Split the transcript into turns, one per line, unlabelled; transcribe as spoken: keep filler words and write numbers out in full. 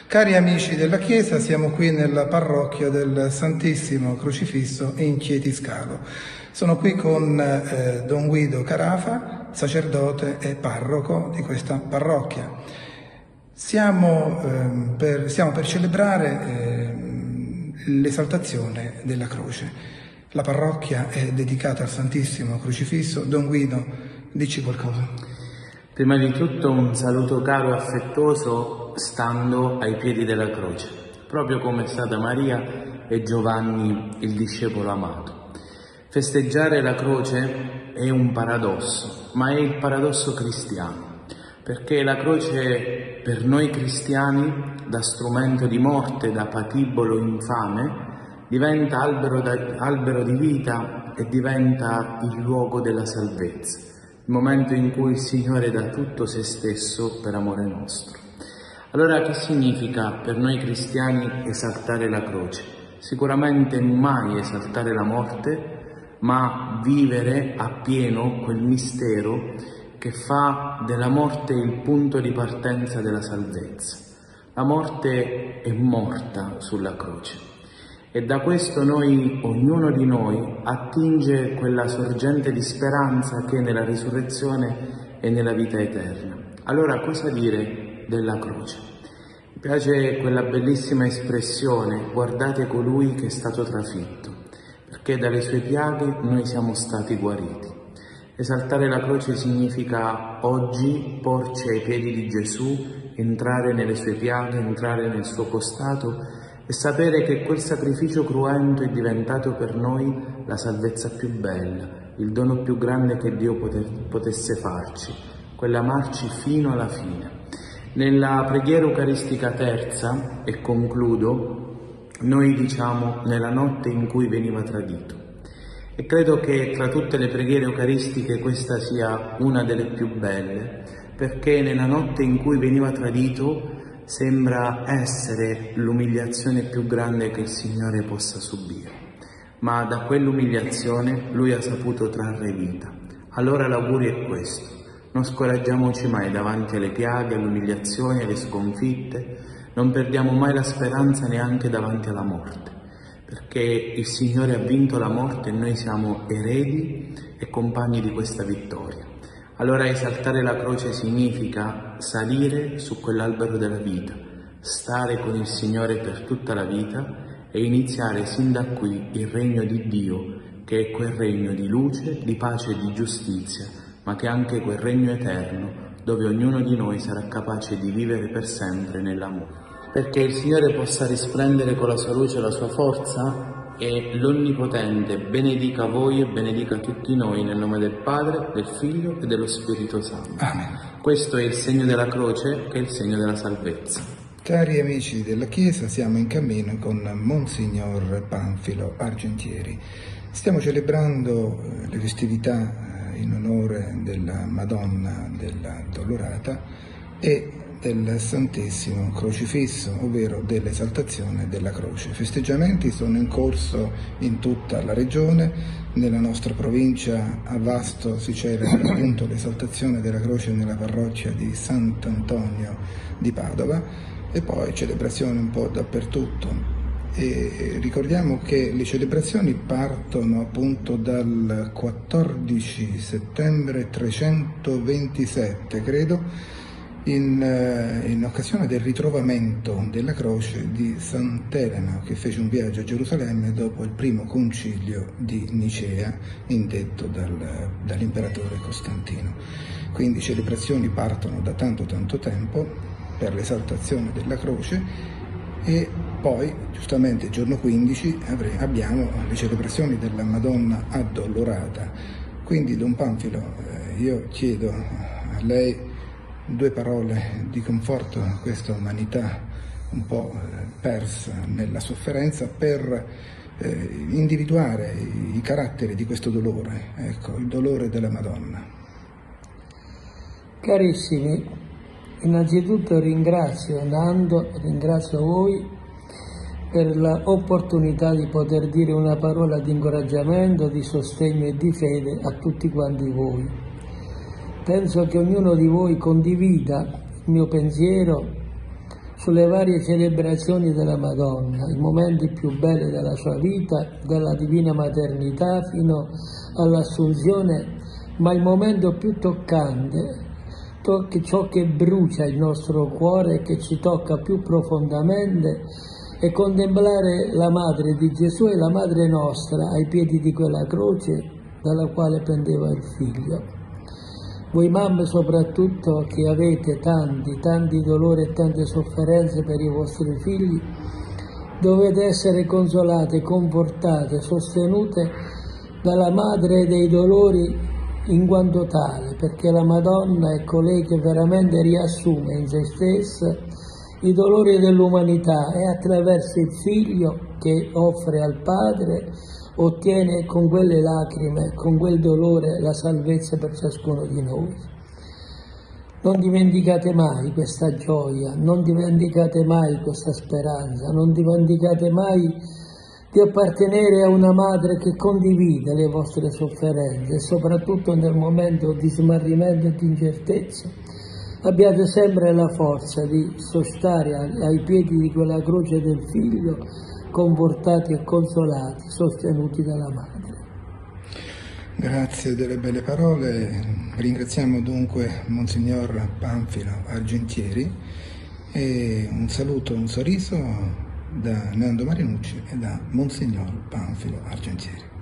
Cari amici della Chiesa, siamo qui nella parrocchia del Santissimo Crocifisso in Chietiscalo. Sono qui con eh, Don Guido Carafa, sacerdote e parroco di questa parrocchia. Siamo, eh, per, stiamo per celebrare eh, l'esaltazione della croce. La parrocchia è dedicata al Santissimo Crocifisso. Don Guido, dici qualcosa.
Prima di tutto un saluto caro e affettuoso stando ai piedi della croce, proprio come è stata Maria e Giovanni, il discepolo amato. Festeggiare la croce è un paradosso, ma è il paradosso cristiano, perché la croce per noi cristiani, da strumento di morte, da patibolo infame, diventa albero, da, albero di vita e diventa il luogo della salvezza. Il momento in cui il Signore dà tutto se stesso per amore nostro. Allora che significa per noi cristiani esaltare la croce? Sicuramente mai esaltare la morte, ma vivere appieno quel mistero che fa della morte il punto di partenza della salvezza. La morte è morta sulla croce. E da questo noi, ognuno di noi, attinge quella sorgente di speranza che è nella risurrezione e nella vita eterna. Allora cosa dire della croce? Mi piace quella bellissima espressione, guardate colui che è stato trafitto, perché dalle sue piaghe noi siamo stati guariti. Esaltare la croce significa oggi porci ai piedi di Gesù, entrare nelle sue piaghe, entrare nel suo costato, e sapere che quel sacrificio cruento è diventato per noi la salvezza più bella, il dono più grande che Dio potesse farci, quell'amarci fino alla fine. Nella preghiera eucaristica terza, e concludo, noi diciamo nella notte in cui veniva tradito. E credo che tra tutte le preghiere eucaristiche questa sia una delle più belle, perché nella notte in cui veniva tradito sembra essere l'umiliazione più grande che il Signore possa subire, ma da quell'umiliazione Lui ha saputo trarre vita. Allora l'augurio è questo: non scoraggiamoci mai davanti alle piaghe, alle umiliazioni, alle sconfitte, non perdiamo mai la speranza neanche davanti alla morte, perché il Signore ha vinto la morte e noi siamo eredi e compagni di questa vittoria. Allora esaltare la croce significa salire su quell'albero della vita, stare con il Signore per tutta la vita e iniziare sin da qui il regno di Dio, che è quel regno di luce, di pace e di giustizia, ma che è anche quel regno eterno dove ognuno di noi sarà capace di vivere per sempre nell'amore. Perché il Signore possa risplendere con la sua luce e la sua forza, e l'Onnipotente benedica voi e benedica tutti noi nel nome del Padre, del Figlio e dello Spirito Santo.
Amen.
Questo è il segno della croce, che è il segno della salvezza.
Cari amici della Chiesa, siamo in cammino con Monsignor Panfilo Argentieri. Stiamo celebrando le festività in onore della Madonna della Dolorata e del Santissimo Crocifisso, ovvero dell'esaltazione della croce. Festeggiamenti sono in corso in tutta la regione. Nella nostra provincia a Vasto si celebra appunto l'esaltazione della croce nella parrocchia di Sant'Antonio di Padova e poi celebrazioni un po' dappertutto. E ricordiamo che le celebrazioni partono appunto dal quattordici settembre trecentoventisette, credo, In, in occasione del ritrovamento della croce di Sant'Elena, che fece un viaggio a Gerusalemme dopo il primo concilio di Nicea indetto dal, dall'imperatore Costantino. Quindi celebrazioni partono da tanto tanto tempo per l'esaltazione della croce e poi giustamente il giorno quindici abbiamo le celebrazioni della Madonna Addolorata. Quindi Don Panfilo, io chiedo a lei due parole di conforto a questa umanità un po' persa nella sofferenza per eh, individuare i, i caratteri di questo dolore, ecco, il dolore della Madonna.
Carissimi, innanzitutto ringrazio Nando, ringrazio voi per l'opportunità di poter dire una parola di incoraggiamento, di sostegno e di fede a tutti quanti voi. Penso che ognuno di voi condivida il mio pensiero sulle varie celebrazioni della Madonna, i momenti più belli della sua vita, dalla divina maternità fino all'assunzione, ma il momento più toccante, ciò che brucia il nostro cuore e che ci tocca più profondamente, è contemplare la Madre di Gesù e la Madre nostra ai piedi di quella croce dalla quale pendeva il Figlio. Voi mamme soprattutto che avete tanti, tanti dolori e tante sofferenze per i vostri figli, dovete essere consolate, confortate, sostenute dalla Madre dei dolori in quanto tale, perché la Madonna è colei che veramente riassume in se stessa i dolori dell'umanità e attraverso il Figlio che offre al Padre ottiene con quelle lacrime, con quel dolore, la salvezza per ciascuno di noi. Non dimenticate mai questa gioia, non dimenticate mai questa speranza, non dimenticate mai di appartenere a una madre che condivide le vostre sofferenze e soprattutto nel momento di smarrimento e di incertezza. Abbiate sempre la forza di sostare ai piedi di quella croce del Figlio, confortati e consolati, sostenuti dalla Madre.
Grazie delle belle parole, ringraziamo dunque Monsignor Panfilo Argentieri e un saluto, un sorriso da Nando Marinucci e da Monsignor Panfilo Argentieri.